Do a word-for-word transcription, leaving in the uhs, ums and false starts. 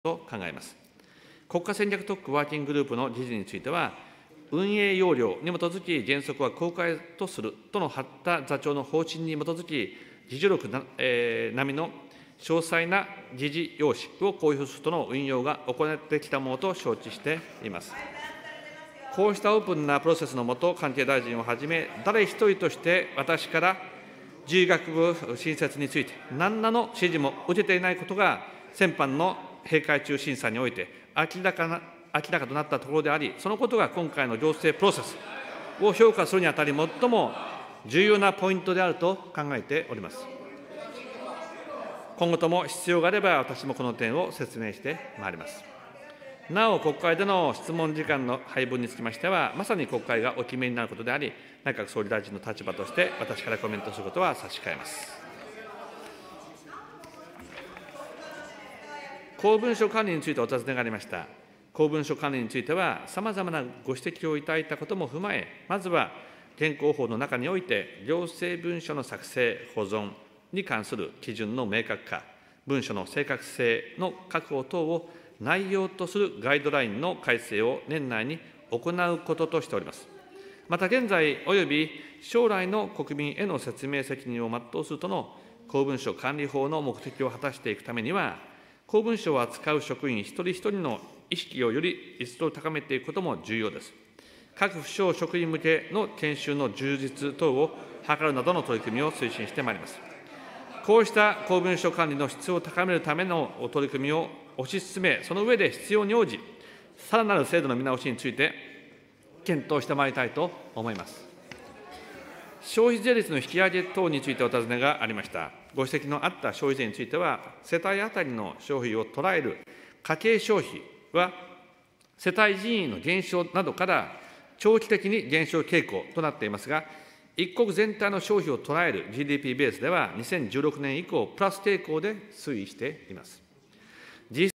と考えます。国家戦略特区ワーキンググループの時事については、運営要領に基づき原則は公開とするとの八田座長の方針に基づき、議事録な、えー、並みの詳細な議事要旨を公表するとの運用が行ってきたものと承知しています。こうしたオープンなプロセスの下、関係大臣をはじめ、誰一人として私から獣医学部新設について、何らの指示も受けていないことが、先般の閉会中審査において明らかな、明らかとなったところであり、そのことが今回の行政プロセスを評価するにあたり、最も重要なポイントであると考えております。今後とも必要があれば、私もこの点を説明してまいります。なお、国会での質問時間の配分につきましては、まさに国会がお決めになることであり、内閣総理大臣の立場として、私からコメントすることは差し控えます。公文書管理についてお尋ねがありました。公文書管理については、さまざまなご指摘をいただいたことも踏まえ、まずは現行法の中において、行政文書の作成、保存に関する基準の明確化、文書の正確性の確保等を内容とするガイドラインの改正を年内に行うこととしております。また現在および将来の国民への説明責任を全うするとの公文書管理法の目的を果たしていくためには、公文書を扱う職員一人一人の意識をより一層高めていくことも重要です。各府省職員向けの研修の充実等を図るなどの取り組みを推進してまいります。こうした公文書管理の質を高めるための取り組みを推し進め、その上で必要に応じ、さらなる制度の見直しについて検討してまいりたいと思います。消費税率の引き上げ等についてお尋ねがありました。ご指摘のあった消費税については、世帯当たりの消費を捉える家計消費は、世帯人員の減少などから長期的に減少傾向となっていますが、一国全体の消費を捉える ジーディーピー ベースでは、にせんじゅうろくねん以降、プラス傾向で推移しています。